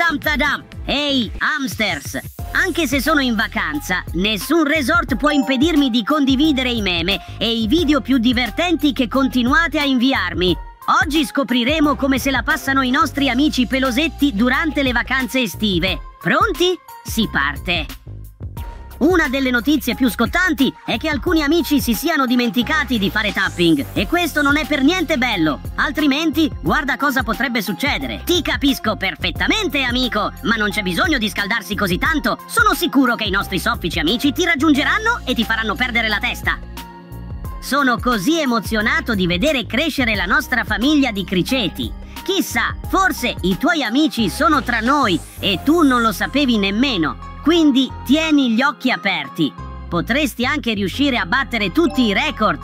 tam tadam! Ehi, hamsters! Anche se sono in vacanza, nessun resort può impedirmi di condividere i meme e i video più divertenti che continuate a inviarmi. Oggi scopriremo come se la passano i nostri amici pelosetti durante le vacanze estive. Pronti? Si parte! Una delle notizie più scottanti è che alcuni amici si siano dimenticati di fare tapping e questo non è per niente bello, altrimenti guarda cosa potrebbe succedere. Ti capisco perfettamente, amico, ma non c'è bisogno di scaldarsi così tanto. Sono sicuro che i nostri soffici amici ti raggiungeranno e ti faranno perdere la testa. Sono così emozionato di vedere crescere la nostra famiglia di criceti. Chissà, forse i tuoi amici sono tra noi e tu non lo sapevi nemmeno. Quindi tieni gli occhi aperti. Potresti anche riuscire a battere tutti i record.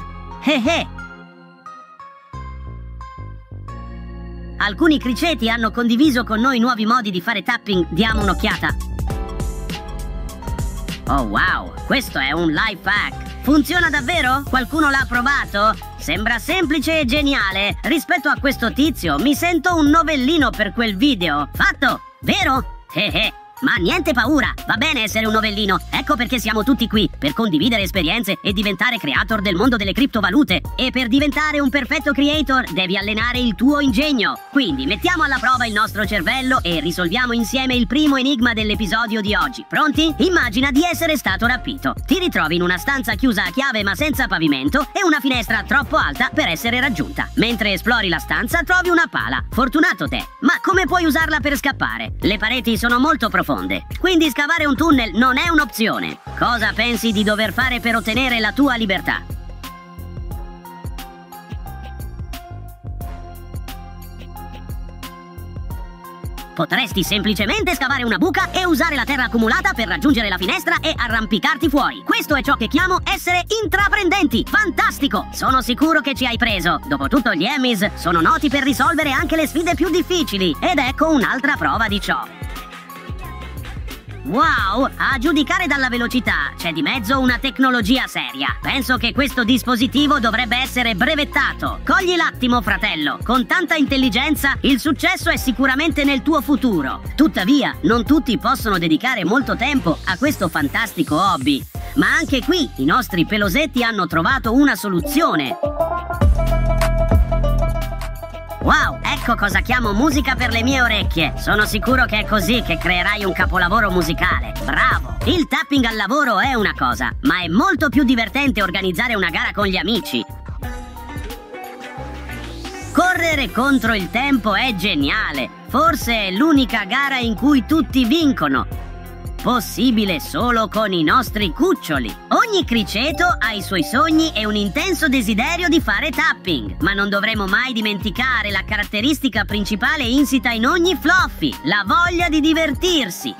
Alcuni criceti hanno condiviso con noi nuovi modi di fare tapping. Diamo un'occhiata. Oh wow, questo è un life hack. Funziona davvero? Qualcuno l'ha provato? Sembra semplice e geniale. Rispetto a questo tizio mi sento un novellino per quel video. Fatto, vero? Ma niente paura, va bene essere un novellino. Ecco perché siamo tutti qui, per condividere esperienze e diventare creator del mondo delle criptovalute. E per diventare un perfetto creator devi allenare il tuo ingegno. Quindi mettiamo alla prova il nostro cervello e risolviamo insieme il primo enigma dell'episodio di oggi. Pronti? Immagina di essere stato rapito. Ti ritrovi in una stanza chiusa a chiave ma senza pavimento e una finestra troppo alta per essere raggiunta. Mentre esplori la stanza trovi una pala. Fortunato te! Ma come puoi usarla per scappare? Le pareti sono molto profonde. Quindi scavare un tunnel non è un'opzione. Cosa pensi di dover fare per ottenere la tua libertà? Potresti semplicemente scavare una buca e usare la terra accumulata per raggiungere la finestra e arrampicarti fuori. Questo è ciò che chiamo essere intraprendenti. Fantastico! Sono sicuro che ci hai preso. Dopotutto gli Emmys sono noti per risolvere anche le sfide più difficili. Ed ecco un'altra prova di ciò. Wow, a giudicare dalla velocità c'è di mezzo una tecnologia seria. Penso che questo dispositivo dovrebbe essere brevettato. Cogli l'attimo, fratello. Con tanta intelligenza il successo è sicuramente nel tuo futuro. Tuttavia, non tutti possono dedicare molto tempo a questo fantastico hobby. Ma anche qui i nostri pelosetti hanno trovato una soluzione. Wow, ecco cosa chiamo musica per le mie orecchie. Sono sicuro che è così che creerai un capolavoro musicale. Bravo! Il tapping al lavoro è una cosa, ma è molto più divertente organizzare una gara con gli amici. Correre contro il tempo è geniale. Forse è l'unica gara in cui tutti vincono. Possibile solo con i nostri cuccioli. Ogni criceto ha i suoi sogni e un intenso desiderio di fare tapping. Ma non dovremo mai dimenticare la caratteristica principale insita in ogni Fluffy, la voglia di divertirsi.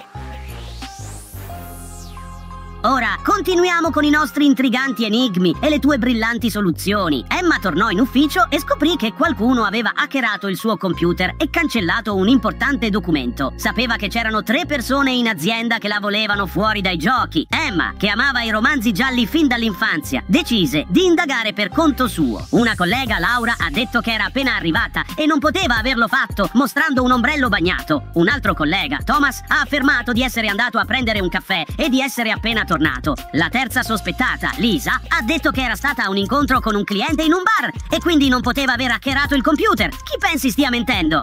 Ora, continuiamo con i nostri intriganti enigmi e le tue brillanti soluzioni. Emma tornò in ufficio e scoprì che qualcuno aveva hackerato il suo computer e cancellato un importante documento. Sapeva che c'erano 3 persone in azienda che la volevano fuori dai giochi. Emma, che amava i romanzi gialli fin dall'infanzia, decise di indagare per conto suo. Una collega, Laura, ha detto che era appena arrivata e non poteva averlo fatto mostrando un ombrello bagnato. Un altro collega, Thomas, ha affermato di essere andato a prendere un caffè e di essere appena tornato. La terza sospettata, Lisa, ha detto che era stata a un incontro con un cliente in un bar e quindi non poteva aver hackerato il computer. Chi pensi stia mentendo?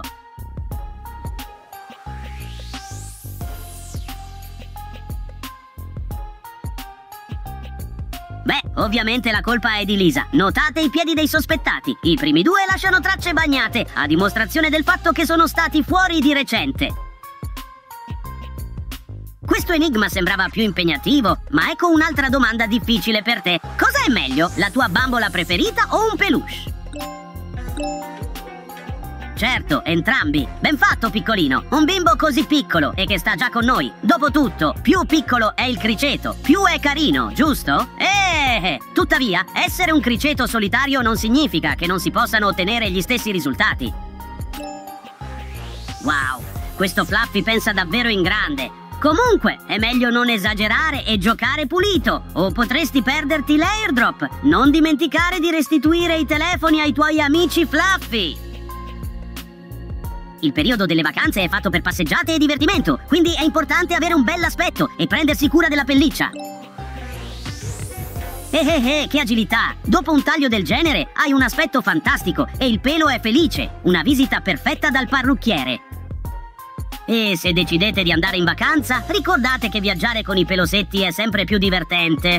Beh, ovviamente la colpa è di Lisa. Notate i piedi dei sospettati. I primi 2 lasciano tracce bagnate, a dimostrazione del fatto che sono stati fuori di recente. Questo enigma sembrava più impegnativo, ma ecco un'altra domanda difficile per te. Cosa è meglio, la tua bambola preferita o un peluche? Certo, entrambi. Ben fatto, piccolino. Un bimbo così piccolo e che sta già con noi. Dopotutto, più piccolo è il criceto, più è carino, giusto? Tuttavia, essere un criceto solitario non significa che non si possano ottenere gli stessi risultati. Wow, questo Fluffy pensa davvero in grande. Comunque, è meglio non esagerare e giocare pulito, o potresti perderti l'airdrop. Non dimenticare di restituire i telefoni ai tuoi amici Fluffy. Il periodo delle vacanze è fatto per passeggiate e divertimento, quindi è importante avere un bell'aspetto e prendersi cura della pelliccia. Che agilità! Dopo un taglio del genere hai un aspetto fantastico e il pelo è felice, una visita perfetta dal parrucchiere. E se decidete di andare in vacanza, ricordate che viaggiare con i pelosetti è sempre più divertente.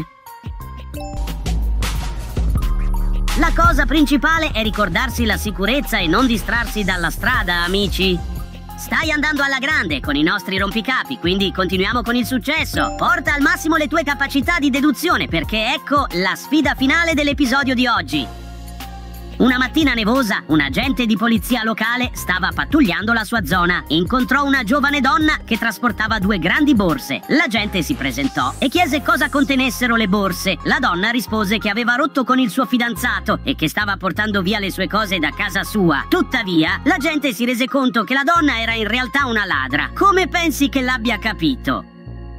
La cosa principale è ricordarsi la sicurezza e non distrarsi dalla strada, amici. Stai andando alla grande con i nostri rompicapi, quindi continuiamo con il successo. Porta al massimo le tue capacità di deduzione, perché ecco la sfida finale dell'episodio di oggi. Una mattina nevosa, un agente di polizia locale stava pattugliando la sua zona. Incontrò una giovane donna che trasportava 2 grandi borse. L'agente si presentò e chiese cosa contenessero le borse. La donna rispose che aveva rotto con il suo fidanzato e che stava portando via le sue cose da casa sua. Tuttavia, l'agente si rese conto che la donna era in realtà una ladra. Come pensi che l'abbia capito?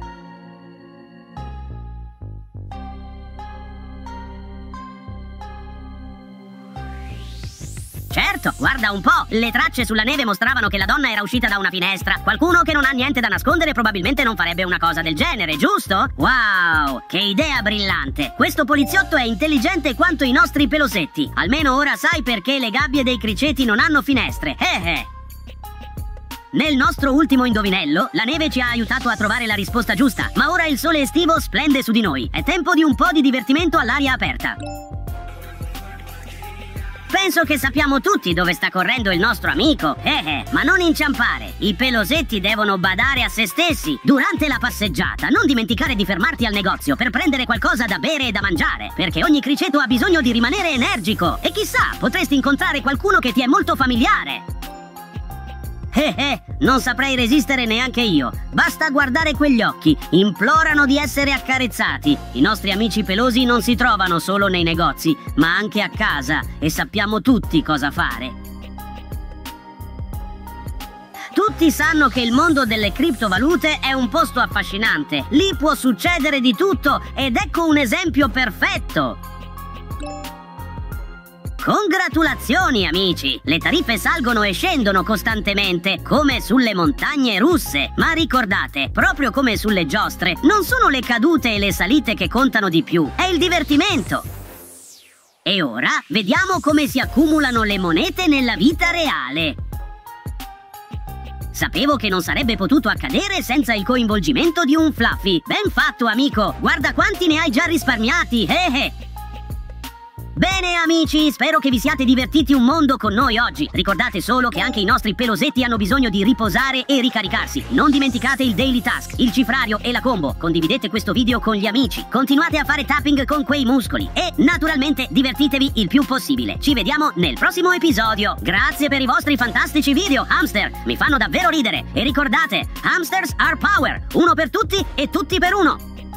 Certo, guarda un po', le tracce sulla neve mostravano che la donna era uscita da una finestra. Qualcuno che non ha niente da nascondere probabilmente non farebbe una cosa del genere, giusto? Wow, che idea brillante! Questo poliziotto è intelligente quanto i nostri pelosetti. Almeno ora sai perché le gabbie dei criceti non hanno finestre. Nel nostro ultimo indovinello, la neve ci ha aiutato a trovare la risposta giusta, ma ora il sole estivo splende su di noi. È tempo di un po' di divertimento all'aria aperta. Penso che sappiamo tutti dove sta correndo il nostro amico. Ma non inciampare. I pelosetti devono badare a se stessi. Durante la passeggiata, non dimenticare di fermarti al negozio per prendere qualcosa da bere e da mangiare, perché ogni criceto ha bisogno di rimanere energico. E chissà, potresti incontrare qualcuno che ti è molto familiare. Non saprei resistere neanche io. Basta guardare quegli occhi, implorano di essere accarezzati. I nostri amici pelosi non si trovano solo nei negozi, ma anche a casa, e sappiamo tutti cosa fare. Tutti sanno che il mondo delle criptovalute è un posto affascinante. Lì può succedere di tutto, ed ecco un esempio perfetto. Congratulazioni amici! Le tariffe salgono e scendono costantemente, come sulle montagne russe. Ma ricordate, proprio come sulle giostre, non sono le cadute e le salite che contano di più, è il divertimento. E ora vediamo come si accumulano le monete nella vita reale. Sapevo che non sarebbe potuto accadere senza il coinvolgimento di un Fluffy. Ben fatto amico, guarda quanti ne hai già risparmiati, Bene amici, spero che vi siate divertiti un mondo con noi oggi. Ricordate solo che anche i nostri pelosetti hanno bisogno di riposare e ricaricarsi. Non dimenticate il daily task, il cifrario e la combo. Condividete questo video con gli amici. Continuate a fare tapping con quei muscoli. E naturalmente divertitevi il più possibile. Ci vediamo nel prossimo episodio. Grazie per i vostri fantastici video, hamster. Mi fanno davvero ridere. E ricordate, hamsters are power. Uno per tutti e tutti per uno.